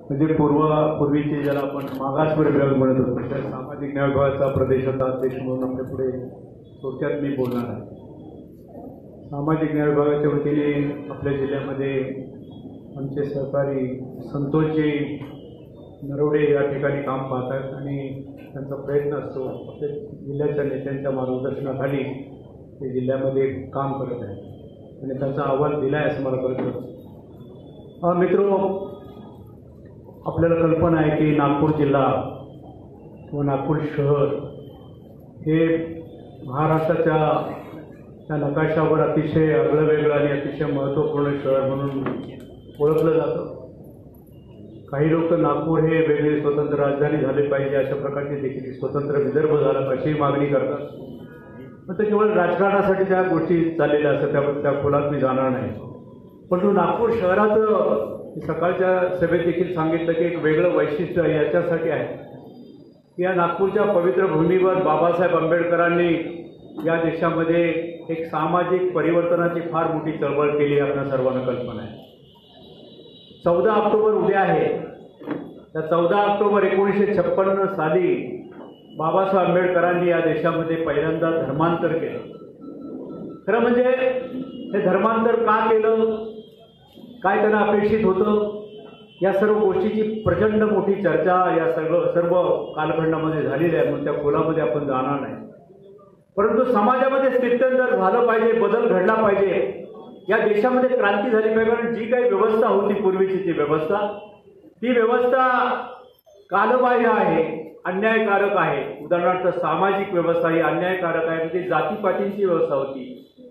म्हणजे पूर्वीचे ज्याला आपण मागासवर्ग विभाग म्हणत होतो त्या सामाजिक न्याय विभागाचा प्रदेशाचा अध्यक्ष म्हणून आपल्या पुढे थोडक्यात मी बोलणार आहे. सामाजिक न्याय विभागाच्या वतीने आपल्या जिल्ह्यामध्ये आमचे सहकारी संतोषजी नरवडे या ठिकाणी काम पाहतात आणि त्यांचा प्रयत्न असतो आपल्या जिल्ह्याच्या नेत्यांच्या मार्गदर्शनाखाली ते जिल्ह्यामध्ये काम करत आहे आणि त्याचा अहवाल दिला आहे असं मला कळतं. मित्रो, आपल्याला कल्पना आहे की नागपूर जिल्हा व नागपूर शहर हे महाराष्ट्राच्या त्या नकाशावर अतिशय आगळंवेगळं आणि अतिशय महत्त्वपूर्ण शहर म्हणून ओळखलं जातं. काही लोक नागपूर हे वेगळी स्वतंत्र राजधानी झाले पाहिजे अशा प्रकारची देखील स्वतंत्र विदर्भ झाला अशी मागणी करतात. पण ते केवळ राजकारणासाठी त्या गोष्टी चाललेल्या असतात, त्या खोलात मी जाणार नाही. परंतु नागपूर शहराचं सकाळच्या सभेत देखील सांगितलं की एक वेगळं वैशिष्ट्य याच्यासाठी आहे की या नागपूरच्या पवित्र भूमीवर बाबासाहेब आंबेडकरांनी या देशामध्ये एक सामाजिक परिवर्तनाची फार मोठी चळवळ केली. आपल्या सर्वांना कल्पना आहे. 14 ऑक्टोबर उद्या आहे. त्या 14 ऑक्टोबर 1956 साली बाबासाहेब आंबेडकरांनी या देशामध्ये पहिल्यांदा धर्मांतर केलं. खरं म्हणजे हे धर्मांतर का केलं, काय त्यांना अपेक्षित होतं, या सर्व गोष्टीची प्रचंड मोठी चर्चा या सर्व कालखंडामध्ये झालेली आहे. म्हणून त्या खोलामध्ये आपण जाणार नाही. परंतु समाजामध्ये स्थित्यंतर झालं पाहिजे, बदल घडला पाहिजे, या देशामध्ये क्रांती झाली पाहिजे. कारण जी काही व्यवस्था होती पूर्वीची ती व्यवस्था कालबाह्य आहे, अन्यायकारक आहे. उदाहरणार्थ सामाजिक व्यवस्था ही अन्यायकारक आहे. ती जातीपातींची व्यवस्था होती.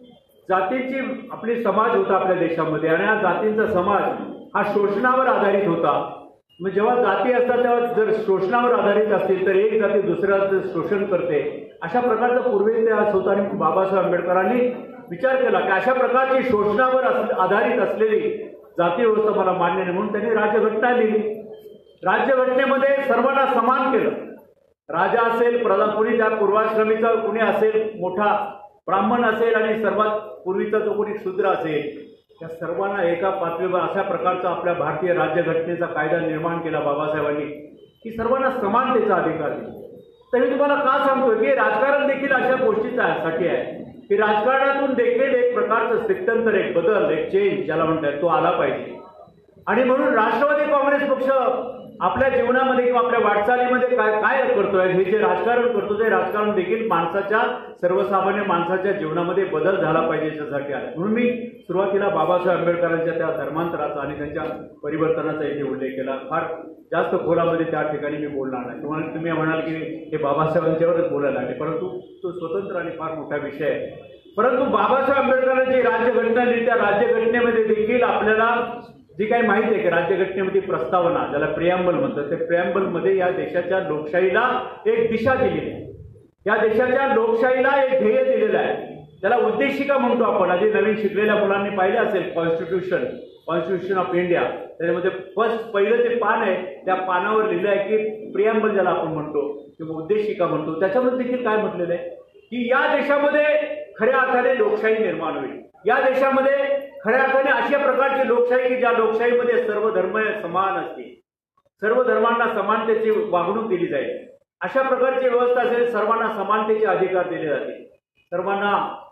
जातींची आपली समाज होता आपल्या देशामध्ये आणि हा जातींचा समाज हा शोषणावर आधारित होता. मग जेव्हा जाती असतात तेव्हा जर शोषणावर आधारित असतील तर एक जाती दुसऱ्याचं शोषण करते. अशा प्रकारचा पूर्वी इतिहास होता आणि बाबासाहेब आंबेडकरांनी विचार केला की अशा प्रकारची शोषणावर आधारित असलेली जाती व्यवस्था मला मान्य नाही. म्हणून त्यांनी राज्यघटना लिहिली. राज्यघटनेमध्ये सर्वांना समान केलं. राजा असेल, प्रधान, कोणी त्या पूर्वाश्रमीचा कोणी असेल, मोठा ब्राह्मण असेल आणि सर्वात पूर्वीचा जो कोणी शूद्र असेल, त्या सर्वांना एका पातळीवर अशा प्रकारचा आपल्या भारतीय राज्यघटनेचा कायदा निर्माण केला बाबासाहेबांनी की सर्वांना समानतेचा अधिकार दिला. तर मी तुम्हाला का सांगतोय की राजकारण देखील अशा गोष्टीसाठी आहे की राजकारणातून देखील एक प्रकारचं स्थित्यंतर, एक बदल, एक चेंज ज्याला म्हणतात तो आला पाहिजे. आणि म्हणून राष्ट्रवादी काँग्रेस पक्ष आपल्या जीवनामध्ये किंवा आपल्या वाटचालीमध्ये काय करतोय, हे जे राजकारण करतो ते राजकारण देखील माणसाच्या, सर्वसामान्य माणसाच्या जीवनामध्ये बदल झाला पाहिजे याच्यासाठी आहे. म्हणून मी सुरुवातीला बाबासाहेब आंबेडकरांच्या त्या धर्मांतराचा आणि त्यांच्या परिवर्तनाचा इथे उल्लेख केला. फार जास्त खोलामध्ये त्या ठिकाणी मी बोलणार नाही. तुम्ही म्हणाल की हे बाबासाहेबांच्यावरच बोलायला लागले, परंतु तो स्वतंत्र आणि फार मोठा विषय आहे. परंतु बाबासाहेब आंबेडकरांची राज्यघटना लिहिली, त्या राज्यघटनेमध्ये देखील आपल्याला जी काही माहिती आहे की राज्यघटनेमध्ये प्रस्तावना, ज्याला प्रिॲम्बल म्हणतात, त्या प्रिॲम्बलमध्ये या देशाच्या लोकशाहीला एक दिशा दिलेली आहे. या देशाच्या लोकशाहीला एक ध्येय दिलेलं आहे. त्याला उद्देशिका म्हणतो आपण. आधी नवीन शिकलेल्या मुलांनी पाहिलं असेल कॉन्स्टिट्यूशन ऑफ इंडिया, त्याच्यामध्ये पहिलं जे पान आहे त्या पानावर लिहिलं आहे की प्रिॲम्बल ज्याला आपण म्हणतो किंवा उद्देशिका म्हणतो. त्याच्यामध्ये देखील काय म्हटलेलं आहे की या देशामध्ये खऱ्या अर्थाने लोकशाही निर्माण होईल. या देशामध्ये खऱ्या अर्थाने अशा प्रकारची लोकशाही की ज्या लोकशाहीमध्ये सर्व धर्म समान असतील, सर्व धर्मांना समानतेची वागणूक दिली जाईल, अशा प्रकारची व्यवस्था असेल, सर्वांना समानतेचे अधिकार दिले जातील, सर्वांना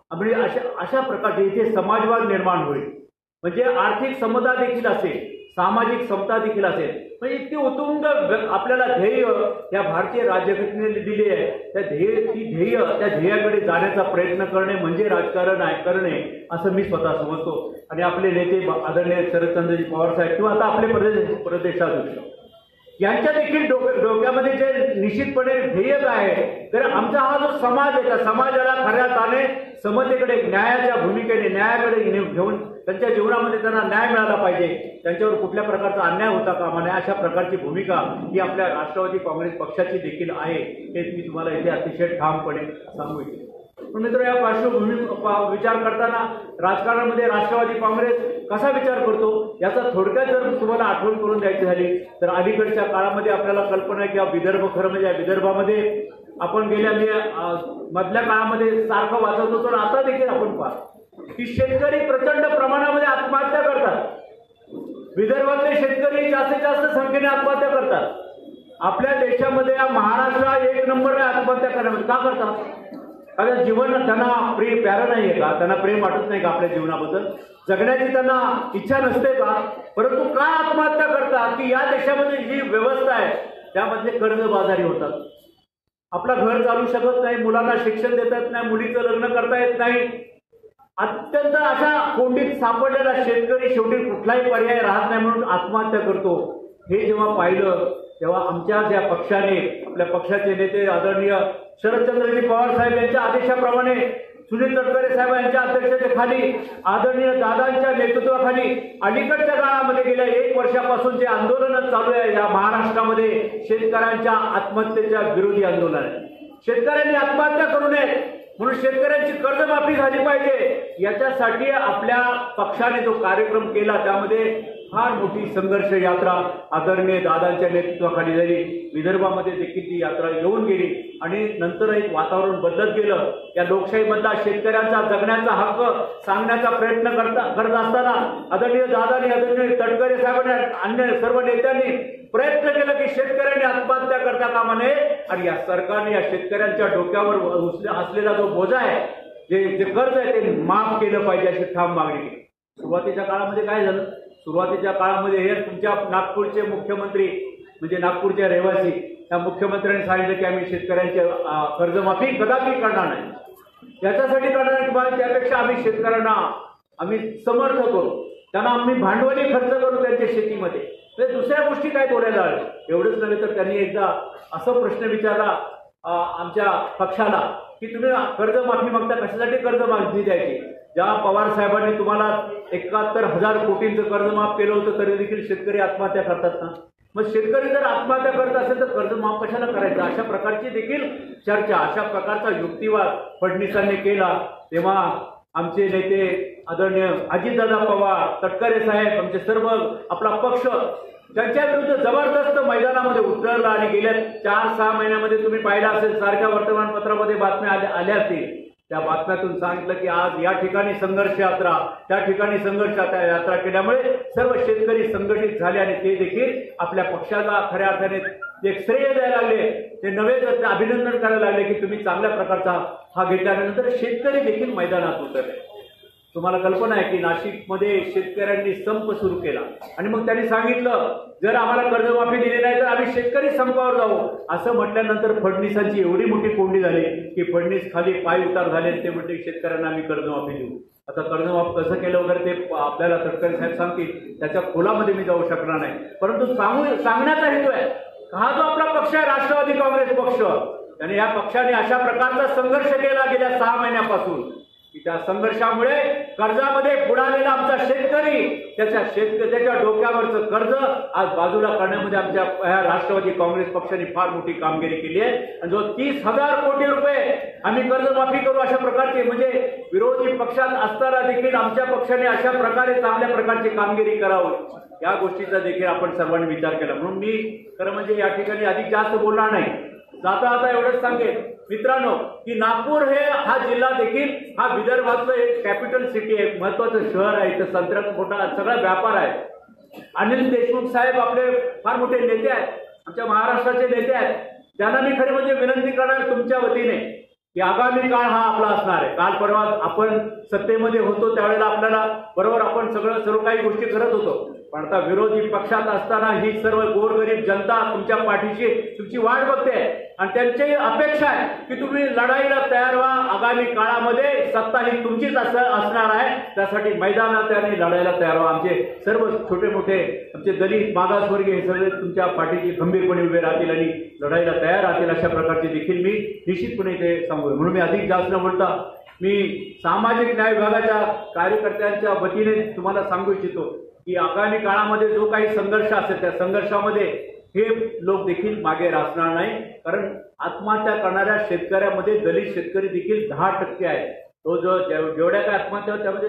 अशा प्रकारचे इथे समाजवाद निर्माण होईल. म्हणजे आर्थिक समता देखील असेल, सामाजिक समता देखील असेल. म्हणजे इतकी उत्तुंग आपल्याला ध्येय या भारतीय राज्यघटनेने दिली आहे. त्या ध्येयाकडे जाण्याचा प्रयत्न करणे म्हणजे राजकारण करणे असं मी स्वतः समजतो. आणि आपले नेते आदरणीय शरदचंद्रजी पवार साहेब किंवा आता आपले प्रदेशाध्यक्ष यांच्या देखील डोक्यामध्ये जे निश्चितपणे ध्येय काय आहे, तर आमचा हा जो समाज आहे त्या समाजाला खऱ्या अर्थाने समतेकडे, न्यायाच्या भूमिकेने, न्यायाकडे घेऊन त्यांच्या जीवनामध्ये त्यांना न्याय मिळाला पाहिजे, त्यांच्यावर कुठल्या प्रकारचा अन्याय होता कामा नये, अशा प्रकारची भूमिका ही आपल्या राष्ट्रवादी काँग्रेस पक्षाची देखील आहे. हे मी तुम्हाला इथे अतिशय ठामपणे सांगू इच्छितो. मित्र, या पार्श्वभूमी विचार करताना राजकारणामध्ये राष्ट्रवादी काँग्रेस कसा विचार करतो याचा थोडक्यात जर तुम्हाला आठवण करून द्यायची झाली तर अलीकडच्या काळामध्ये आपल्याला कल्पना आहे की विदर्भ, खरं म्हणजे विदर्भामध्ये आपण गेल्या मधल्या काळामध्ये सारखं वाचत होतो आणि आता देखील आपण पाहतो की शेतकरी प्रचंड प्रमाणामध्ये आत्महत्या करतात. विदर्भातले शेतकरी जास्तीत जास्त संख्येने आत्महत्या करतात. आपल्या देशामध्ये या महाराष्ट्र एक नंबर आत्महत्या करण्यामध्ये का करतात? कारण जीवन त्यांना प्यारं नाहीये का? त्यांना प्रेम वाटत नाही का आपल्या जीवनाबद्दल? जगण्याची त्यांना इच्छा नसते का? परंतु का आत्महत्या करतात की या देशामध्ये जी व्यवस्था आहे त्यामध्ये कर्जबाजारी होतात. आपलं घर चालू शकत नाही, मुलांना शिक्षण देता येत नाही, मुलीचं लग्न करता येत नाही. अत्यंत अशा कोंडीत सापडलेला शेतकरी शेवटी कुठलाही पर्याय राहत नाही म्हणून आत्महत्या करतो. हे जेव्हा पाहिलं तेव्हा आमच्या ज्या पक्षाने, आपल्या पक्षाचे नेते आदरणीय शरदचंद्रजी पवार साहेब यांच्या आदेशाप्रमाणे सुनील तटकरे साहेब यांच्या अध्यक्षतेखाली आदरणीय दादांच्या नेतृत्वाखाली अलीकडच्या काळामध्ये गेल्या 1 वर्षापासून जे आंदोलन चालू आहे या महाराष्ट्रामध्ये शेतकऱ्यांच्या आत्महत्येच्या विरोधी आंदोलन आहे. शेतकऱ्यांनी आत्महत्या करू नये म्हणून शेतकऱ्यांची कर्जमाफी झाली पाहिजे याच्यासाठी आपल्या पक्षाने जो कार्यक्रम केला त्यामध्ये फार मोठी संघर्ष यात्रा आदरणीय दादांच्या नेतृत्वाखाली झाली. विदर्भामध्ये देखील ती यात्रा येऊन गेली आणि नंतर एक वातावरण बदलत गेलं. या लोकशाहीमधला शेतकऱ्यांचा जगण्याचा हक्क सांगण्याचा प्रयत्न करत असताना आदरणीय दादांनी, आदरणीय तटकरे साहेबांनी, अन्य सर्व नेत्यांनी प्रयत्न केला की शेतकऱ्यांनी आत्महत्या करता कामा नये आणि या सरकारने या शेतकऱ्यांच्या डोक्यावर असलेला जो बोजा आहे, जे कर्ज आहे ते माफ केलं पाहिजे अशी ठाम मागणी केली. सुरुवातीच्या काळामध्ये काय झालं? सुरुवातीच्या काळामध्ये हे तुमच्या नागपूरचे मुख्यमंत्री म्हणजे नागपूरचे रहिवासी त्या मुख्यमंत्र्यांनी सांगितलं की आम्ही शेतकऱ्यांची कर्जमाफी कदापि करणार नाही. याच्यासाठी करणार नाही, त्यापेक्षा आम्ही शेतकऱ्यांना आम्ही समर्थ करू, त्यांना आम्ही भांडवली खर्च करू त्यांच्या शेतीमध्ये. तर दुसऱ्या गोष्टी काय बोलायला आल्या. एवढंच नव्हे तर त्यांनी एकदा असा प्रश्न विचारला आमच्या पक्षाला की तुम्ही कर्जमाफी मागता, कशासाठी कर्जमाफी द्यायची? ज्या पवार साहेबांनी तुम्हाला 71,000 कोटींचं कर्ज माफ केलं होतं तरी देखील शेतकरी आत्महत्या करतात ना. मग शेतकरी जर आत्महत्या करत असेल तर कर्ज माफ कशाला करायचं? अशा प्रकारची देखील चर्चा, अशा प्रकारचा युक्तिवाद फडणवीसांनी केला. तेव्हा आमचे नेते आदरणीय अजितदादा पवार, तटकरे साहेब, आमचे सर्व आपला पक्ष त्यांच्या विरुद्ध जबरदस्त मैदानामध्ये उतरला आणि गेल्या 4-6 महिन्यामध्ये तुम्ही पाहिलं असेल सारख्या वर्तमानपत्रामध्ये बातम्या आल्या असतील. त्या बातम्यातून सांगितलं की आज या ठिकाणी संघर्ष यात्रा, त्या ठिकाणी संघर्ष यात्रा केल्यामुळे सर्व शेतकरी संघटित झाले आणि ते देखील आपल्या पक्षाला खऱ्या अर्थाने एक श्रेय द्यायला लागले. ते नवे अभिनंदन करायला लागले की तुम्ही चांगल्या प्रकारचा हा घेतल्यानंतर शेतकरी देखील मैदानात उतरले. तुम्हाला कल्पना आहे की नाशिकमध्ये शेतकऱ्यांनी संप सुरू केला आणि मग त्यांनी सांगितलं जर आम्हाला कर्जमाफी दिली नाही तर आम्ही शेतकरी संपावर जाऊ. असं म्हटल्यानंतर फडणवीसांची एवढी मोठी कोंडी झाली की फडणवीस खाली पाय उतार झाले. ते म्हटले शेतकऱ्यांना आम्ही कर्जमाफी देऊ. आता कर्जमाफ कसं केलं वगैरे ते आपल्याला तटकरे साहेब सांगतील, त्याच्या खोलामध्ये मी जाऊ शकणार नाही. परंतु सांगण्याचा हेतू आहे हा जो आपला पक्ष आहे राष्ट्रवादी काँग्रेस पक्ष, आणि या पक्षाने अशा प्रकारचा संघर्ष केला गेल्या 6 महिन्यापासून की त्या संघर्षामुळे कर्जामध्ये बुडालेला आमचा शेतकरी त्याच्या डोक्यावरचं कर्ज आज बाजूला करण्यामध्ये आमच्या राष्ट्रवादी काँग्रेस पक्षाने फार मोठी कामगिरी केली आहे. आणि जो 30,000 कोटी रुपये आम्ही कर्जमाफी करू अशा प्रकारचे, म्हणजे विरोधी पक्षात असताना देखील आमच्या पक्षाने अशा प्रकारे चांगल्या प्रकारची कामगिरी करावी या गोष्टीचा देखील आपण सर्वांनी विचार केला. म्हणून मी खरं म्हणजे या ठिकाणी अधिक जास्त बोलणार नाही. आता एवढंच सांगेन मित्रांनो की नागपूर हा जिल्हा देखील हा विदर्भातलं एक कॅपिटल सिटी आहे, महत्वाचं शहर आहे. इथं संत्र्याचा मोठा सगळा व्यापार आहे. अनिल देशमुख साहेब आपले फार मोठे नेते आहेत, आमच्या महाराष्ट्राचे नेते आहेत. त्यांना मी खरे म्हणजे विनंती करणार तुमच्या वतीने की आगामी काळ हा आपला असणार आहे. काल परवा आपण सत्तेमध्ये होतो त्यावेळेला आपल्याला बरोबर आपण सर्व काही गोष्टी करत होतो, पण आता विरोधी पक्षात असताना ही सर्व गोरगरीब जनता तुमच्या पाठीशी तुमची वाट बघते आणि त्यांची अपेक्षा आहे की तुम्ही लढाईला तयार व्हा. आगामी काळामध्ये सत्ता ही तुमचीच असणार आहे, त्यासाठी मैदानात आणि लढायला तयार व्हा. आमचे सर्व छोटे मोठे आमचे दलित मागासवर्गीय हे सगळे तुमच्या पाठीशी खंबीरपणे उभे राहतील आणि लढाईला तयार राहतील अशा प्रकारची देखील मी निश्चितपणे ते सांगू. म्हणून मी अधिक जास्त न बोलता मी सामाजिक न्याय विभागाच्या कार्यकर्त्यांच्या वतीने तुम्हाला सांगू इच्छितो की आगामी काळामध्ये जो काही संघर्ष असेल त्या संघर्षामध्ये हे लोक देखील मागे राहणार नाही. कारण आत्महत्या करणाऱ्या शेतकऱ्यामध्ये दलित शेतकरी देखील 10% आहे. तो जो जेवढ्या काय आत्महत्या त्यामध्ये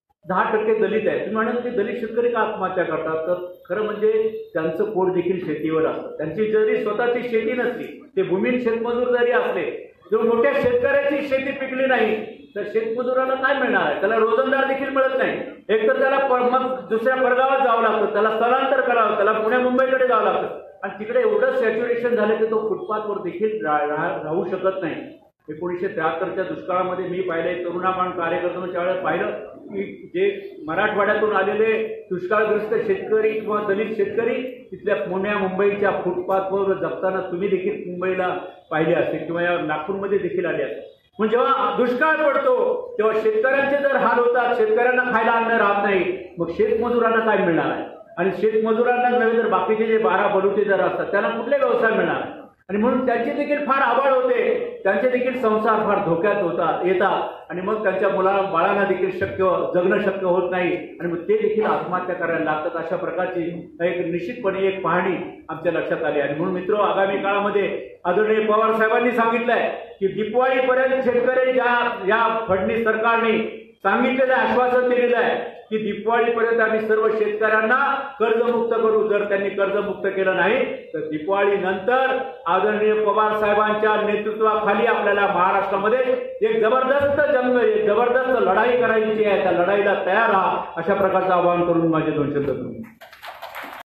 10% दलित आहे. तुम्ही म्हणाल की दलित शेतकरी का आत्महत्या करतात, तर खरं म्हणजे त्यांचं पोट देखील शेतीवर असतं. त्यांची जरी स्वतःची शेती नसली, ते भूमिहीन शेतमजूर जरी असले जो मोठ्या शेतकऱ्याची शेती पिकली नाही तर शेतमजुराला काय मिळणार आहे? त्याला रोजंदार देखील मिळत नाही. एक तर त्याला मग दुसऱ्या परगावात जावं लागतं, त्याला स्थलांतर करावं, त्याला पुण्या मुंबईकडे जावं लागतं आणि तिकडे एवढं सॅच्युरेशन झालं की तो फुटपाथवर देखील राहू शकत नाही. 1973च्या दुष्काळामध्ये मी पाहिले, तरुणाबाण कार्यकर्त्यांना त्यावेळेस पाहिलं की जे मराठवाड्यातून आलेले दुष्काळग्रस्त शेतकरी किंवा दलित शेतकरी तिथल्या पुण्या मुंबईच्या फुटपाथवर जगताना तुम्ही देखील मुंबईला पाहिले असते किंवा या नागपूरमध्ये देखील आले असते. म्हणजे जेव्हा दुष्काळ पडतो तेव्हा शेतकऱ्यांचे जर हाल होतात, शेतकऱ्यांना खायला अन्न राहत नाही, मग शेतमजुरांना काय मिळणार आहे? आणि शेतमजुरांना नव्हे तर बाकीचे जे 12 बलुतेदार असतात त्यांना कुठले व्यवसाय मिळणार आहे? आणि म्हणून त्यांची देखील फार आबाळ होते, त्यांचे देखील संसार फार धोक्यात येतात आणि मग त्यांच्या बाळांना देखील जगणं शक्य होत नाही आणि मग ते देखील आत्महत्या करायला लागतात. अशा प्रकारची एक निश्चितपणे एक पाहणी आमच्या लक्षात आली. आणि म्हणून मित्र, आगामी काळामध्ये आदरणीय पवार साहेबांनी सांगितलंय की दिवाळीपर्यंत शेतकरी या फडणवीस सरकारने सांगितलेलं आश्वासन दिलेलं आहे की दिवाळीपर्यंत आम्ही सर्व शेतकऱ्यांना कर्जमुक्त करू. जर त्यांनी कर्जमुक्त केलं नाही तर दिवाळीनंतर आदरणीय पवार साहेबांच्या नेतृत्वाखाली आपल्याला महाराष्ट्रामध्ये एक जबरदस्त जबरदस्त लढाई करायची आहे. त्या लढाईला तयार राहा, अशा प्रकारचं आवाहन करून माझे 2 शब्द